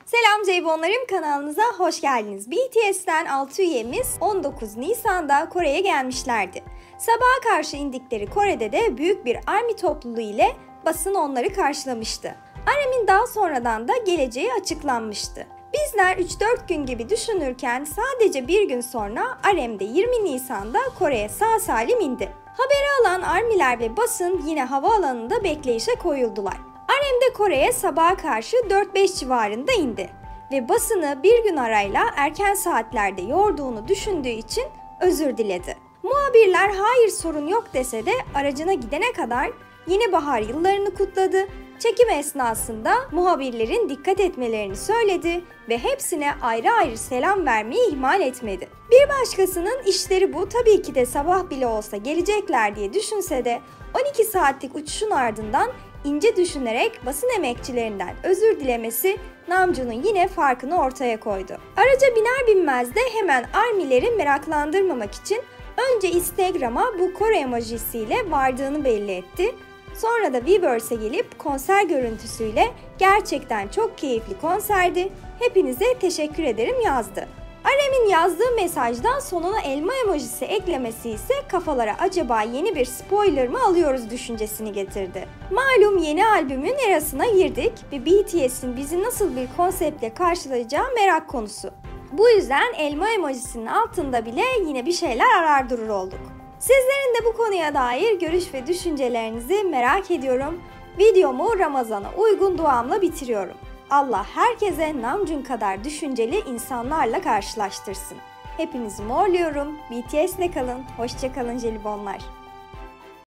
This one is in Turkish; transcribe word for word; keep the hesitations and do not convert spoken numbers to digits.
Selam Ceybonlarım, kanalınıza hoş geldiniz. B T S'ten altı üyemiz on dokuz Nisan'da Kore'ye gelmişlerdi. Sabaha karşı indikleri Kore'de de büyük bir ARMY topluluğu ile basın onları karşılamıştı. R M'in daha sonradan da geleceği açıklanmıştı. Bizler üç dört gün gibi düşünürken sadece bir gün sonra R M'de yirmi Nisan'da Kore'ye sağ salim indi. Haberi alan ARMY'ler ve basın yine havaalanında bekleyişe koyuldular. R M'de Kore'ye sabaha karşı dört beş civarında indi ve basını bir gün arayla erken saatlerde yorduğunu düşündüğü için özür diledi. Muhabirler hayır sorun yok dese de aracına gidene kadar yeni bahar yıllarını kutladı. Çekim esnasında muhabirlerin dikkat etmelerini söyledi ve hepsine ayrı ayrı selam vermeyi ihmal etmedi. Bir başkasının işleri bu, tabii ki de sabah bile olsa gelecekler diye düşünse de on iki saatlik uçuşun ardından ince düşünerek basın emekçilerinden özür dilemesi Namjoon'un yine farkını ortaya koydu. Araca biner binmez de hemen ARMY'leri meraklandırmamak için önce Instagram'a bu Kore emojisiyle vardığını belli etti. Sonra da Weverse'e gelip konser görüntüsüyle gerçekten çok keyifli konserdi, hepinize teşekkür ederim yazdı. R M'in yazdığı mesajdan sonuna elma emojisi eklemesi ise kafalara acaba yeni bir spoiler mı alıyoruz düşüncesini getirdi. Malum yeni albümün erasına girdik ve B T S'in bizi nasıl bir konseptle karşılayacağı merak konusu. Bu yüzden elma emojisinin altında bile yine bir şeyler arar durur olduk. Sizlerin de bu konuya dair görüş ve düşüncelerinizi merak ediyorum. Videomu Ramazan'a uygun duamla bitiriyorum. Allah herkese Namjoon kadar düşünceli insanlarla karşılaştırsın. Hepinizi morluyorum. B T S'le kalın. Hoşça kalın jelibonlar.